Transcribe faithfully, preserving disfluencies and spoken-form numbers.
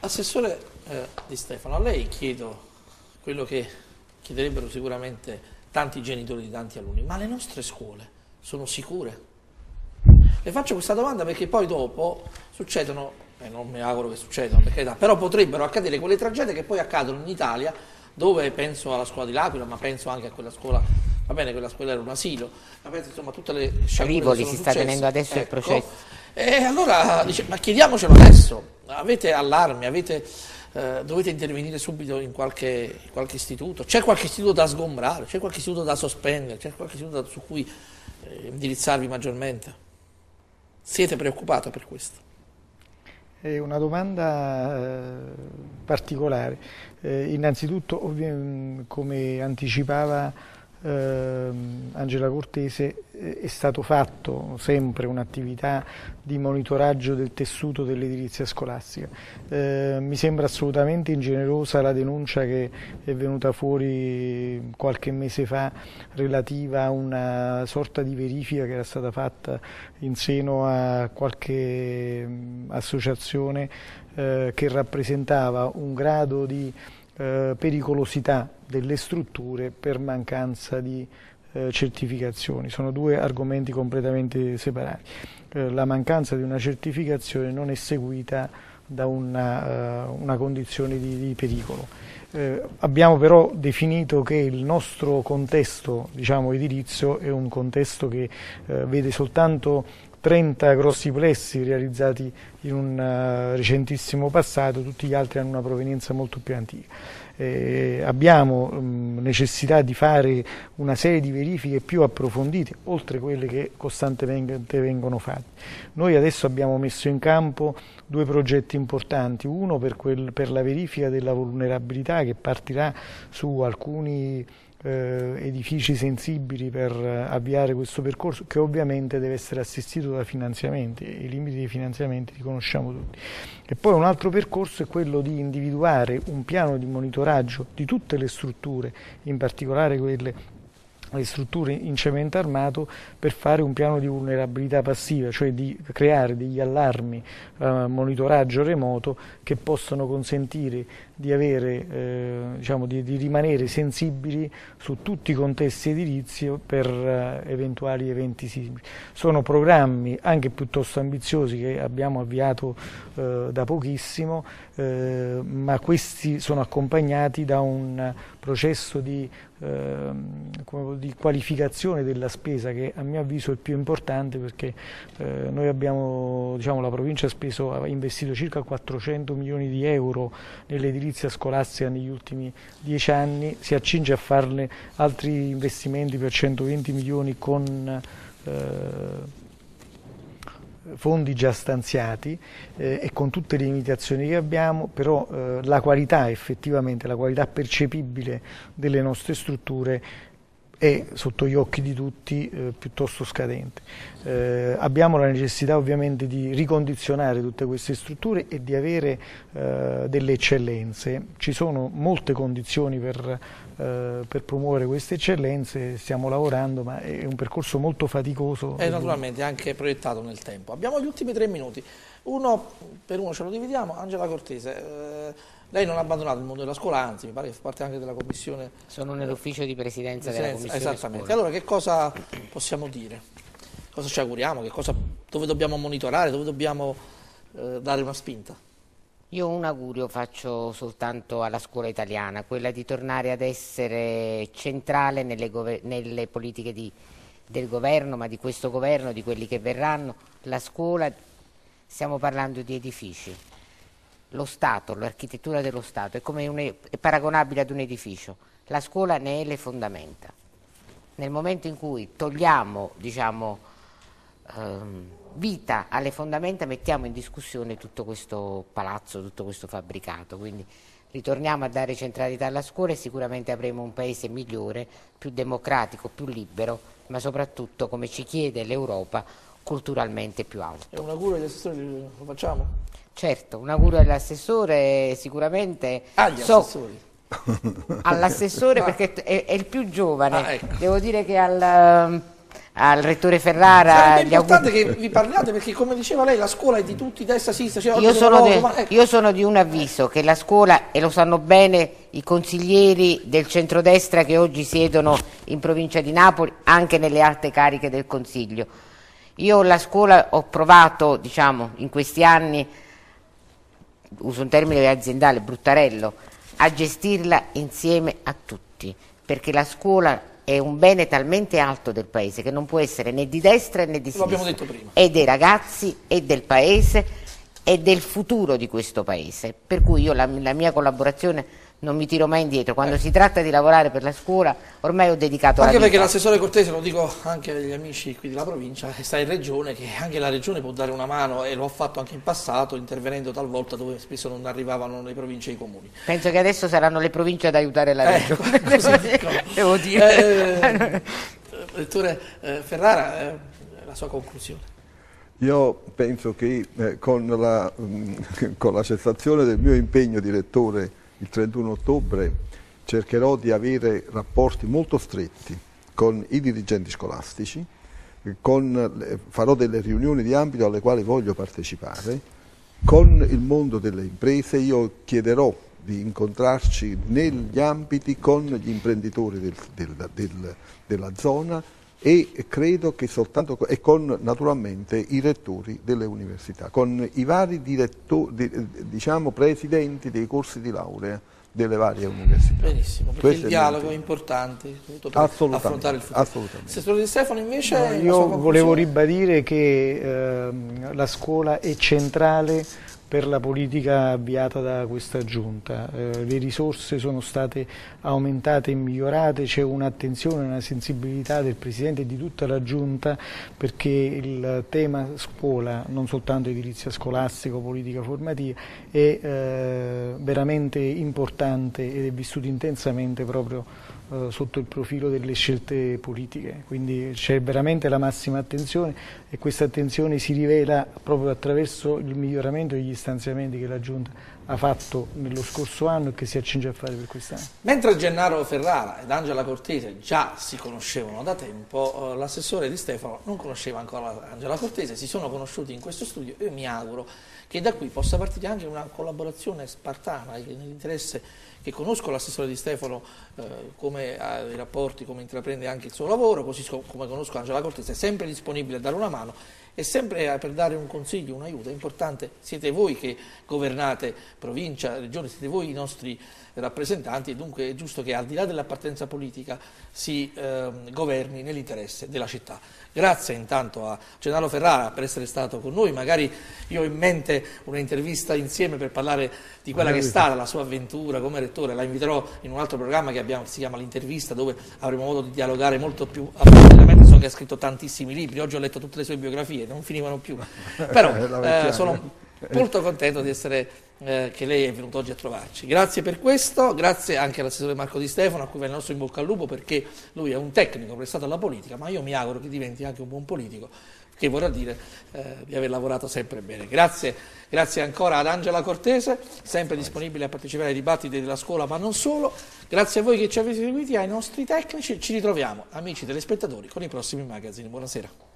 Assessore eh, Di Stefano, a lei chiedo quello che chiederebbero sicuramente tanti genitori di tanti alunni, ma le nostre scuole sono sicure? Le faccio questa domanda perché poi dopo succedono, e eh, non mi auguro che succedano, perché, però potrebbero accadere quelle tragedie che poi accadono in Italia, dove penso alla scuola di L'Aquila, ma penso anche a quella scuola, va bene, quella scuola era un asilo, ma penso insomma a tutte le sciagure Rivoli che sono si sta successe. tenendo adesso Ecco. il processo. E allora dice, ma chiediamocelo adesso, avete allarmi, avete, eh, dovete intervenire subito in qualche, in qualche istituto, c'è qualche istituto da sgombrare, c'è qualche istituto da sospendere, c'è qualche istituto da, su cui eh, indirizzarvi maggiormente? Siete preoccupati per questo? È una domanda eh, particolare. Eh, innanzitutto, come anticipava eh, Angela Cortese, eh, è stato fatto sempre un'attività di monitoraggio del tessuto dell'edilizia scolastica. Eh, mi sembra assolutamente ingenerosa la denuncia che è venuta fuori qualche mese fa relativa a una sorta di verifica che era stata fatta in seno a qualche mh, associazione eh, che rappresentava un grado di eh, pericolosità delle strutture per mancanza di eh, certificazioni. Sono due argomenti completamente separati. Eh, la mancanza di una certificazione non è seguita da una, uh, una condizione di, di pericolo. Eh, abbiamo però definito che il nostro contesto, diciamo, edilizio è un contesto che eh, vede soltanto trenta grossi plessi realizzati in un uh, recentissimo passato, tutti gli altri hanno una provenienza molto più antica. Eh, abbiamo um, necessità di fare una serie di verifiche più approfondite, oltre quelle che costantemente vengono fatte. Noi adesso abbiamo messo in campo due progetti importanti, uno per, quel, per la verifica della vulnerabilità che partirà su alcuni eh, edifici sensibili per avviare questo percorso, che ovviamente deve essere assistito da finanziamenti, i limiti dei finanziamenti li conosciamo tutti. E poi un altro percorso è quello di individuare un piano di monitoraggio di tutte le strutture, in particolare quelle le strutture in cemento armato, per fare un piano di vulnerabilità passiva, cioè di creare degli allarmi a monitoraggio remoto che possono consentire di avere, eh, diciamo, di, di rimanere sensibili su tutti i contesti edilizi per eh, eventuali eventi sismici. Sono programmi anche piuttosto ambiziosi che abbiamo avviato eh, da pochissimo, eh, ma questi sono accompagnati da un processo di, eh, come di qualificazione della spesa che a mio avviso è il più importante, perché eh, noi abbiamo, diciamo, la provincia ha speso, ha investito circa quattrocento milioni di euro nell'edilizia scolastica negli ultimi dieci anni, si accinge a farne altri investimenti per centoventi milioni con eh, fondi già stanziati eh, e con tutte le limitazioni che abbiamo, però eh, la qualità effettivamente, la qualità percepibile delle nostre strutture è sotto gli occhi di tutti eh, piuttosto scadente. Eh, abbiamo la necessità ovviamente di ricondizionare tutte queste strutture e di avere eh, delle eccellenze. Ci sono molte condizioni per, eh, per promuovere queste eccellenze, stiamo lavorando, ma è un percorso molto faticoso. E naturalmente anche proiettato nel tempo. Abbiamo gli ultimi tre minuti, uno per uno ce lo dividiamo. Angela Cortese, eh, lei non ha abbandonato il mondo della scuola, anzi mi pare che fa parte anche della commissione. Sono nell'ufficio di presidenza, presidenza della commissione esattamente. scuola. Allora che cosa possiamo dire? Cosa ci auguriamo? Che cosa, dove dobbiamo monitorare? Dove dobbiamo eh, dare una spinta? Io un augurio faccio soltanto alla scuola italiana, quella di tornare ad essere centrale nelle, nelle politiche di, del governo, ma di questo governo, di quelli che verranno. La scuola, stiamo parlando di edifici. Lo Stato, l'architettura dello Stato è, come un, è paragonabile ad un edificio. La scuola ne è le fondamenta. Nel momento in cui togliamo, diciamo, ehm, vita alle fondamenta, mettiamo in discussione tutto questo palazzo, tutto questo fabbricato. Quindi ritorniamo a dare centralità alla scuola e sicuramente avremo un paese migliore, più democratico, più libero, ma soprattutto, come ci chiede l'Europa, culturalmente più alto. È un augurio agli assessori, lo facciamo? Certo, un augurio all'assessore, sicuramente agli so, assessori all'assessore perché è, è il più giovane. Ah, ecco. Devo dire che al, al rettore Ferrara. Sarebbe importante che vi parliate, perché come diceva lei la scuola è di tutti, destra, sinistra. Cioè, io, sono de, ma, ecco. io sono di un avviso che la scuola, e lo sanno bene i consiglieri del centrodestra che oggi siedono in provincia di Napoli, anche nelle alte cariche del Consiglio. Io la scuola ho provato, diciamo, in questi anni, uso un termine aziendale, bruttarello, a gestirla insieme a tutti, perché la scuola è un bene talmente alto del paese che non può essere né di destra né di sinistra. L'abbiamo detto prima. È dei ragazzi, è del paese, è del futuro di questo paese. Per cui io la, la mia collaborazione non mi tiro mai indietro. Quando eh. si tratta di lavorare per la scuola, ormai ho dedicato anche la vita. Perché l'assessore Cortese, lo dico anche agli amici qui della provincia, che sta in regione, che anche la regione può dare una mano, e lo ha fatto anche in passato, intervenendo talvolta dove spesso non arrivavano le province e i comuni. Penso che adesso saranno le province ad aiutare la ecco, regione. Così, devo dire. Eh, Rettore eh, Ferrara, eh, la sua conclusione. Io penso che eh, con, la, mh, con la cessazione del mio impegno di rettore il trentuno ottobre cercherò di avere rapporti molto stretti con i dirigenti scolastici, con, farò delle riunioni di ambito alle quali voglio partecipare, con il mondo delle imprese. Io chiederò di incontrarci negli ambiti con gli imprenditori del, del, del, della zona, e credo che soltanto, e con naturalmente i rettori delle università, con i vari direttori, diciamo presidenti dei corsi di laurea delle varie università. Benissimo, perché Questo il dialogo è importante per affrontare il futuro. Assolutamente. Assessore Di Stefano invece... No, io volevo ribadire che eh, la scuola è centrale per la politica avviata da questa giunta. Eh, le risorse sono state aumentate e migliorate, c'è un'attenzione, una sensibilità del Presidente e di tutta la giunta, perché il tema scuola, non soltanto edilizia scolastica o politica formativa, è eh, veramente importante ed è vissuto intensamente proprio eh, sotto il profilo delle scelte politiche. Quindi c'è veramente la massima attenzione, e questa attenzione si rivela proprio attraverso il miglioramento degli stanziamenti che la Giunta ha fatto nello scorso anno e che si accinge a fare per quest'anno. Mentre Gennaro Ferrara ed Angela Cortese già si conoscevano da tempo, eh, l'assessore Di Stefano non conosceva ancora Angela Cortese, si sono conosciuti in questo studio, e mi auguro che da qui possa partire anche una collaborazione spartana, che nell'interesse che conosco l'assessore Di Stefano, eh, come ha i rapporti, come intraprende anche il suo lavoro, così come conosco Angela Cortese, è sempre disponibile a dare una mano, e sempre per dare un consiglio, un aiuto. È importante, siete voi che governate provincia, regione, siete voi i nostri rappresentanti, e dunque è giusto che al di là dell'appartenenza politica si eh, governi nell'interesse della città. Grazie intanto a Gennaro Ferrara per essere stato con noi. Magari io ho in mente un'intervista insieme per parlare di quella che è stata la sua avventura come rettore. La inviterò in un altro programma che abbiamo, si chiama L'Intervista, dove avremo modo di dialogare molto più approfonditamente. So che ha scritto tantissimi libri, oggi ho letto tutte le sue biografie, non finivano più, però eh, sono molto contento di essere, eh, che lei è venuto oggi a trovarci. Grazie per questo, grazie anche all'assessore Marco Di Stefano, a cui va il nostro in bocca al lupo, perché lui è un tecnico prestato alla politica, ma io mi auguro che diventi anche un buon politico, che vorrà dire eh, di aver lavorato sempre bene. Grazie, grazie ancora ad Angela Cortese, sempre disponibile a partecipare ai dibattiti della scuola, ma non solo. Grazie a voi che ci avete seguiti, ai nostri tecnici. Ci ritroviamo, amici telespettatori, con i prossimi magazine. Buonasera.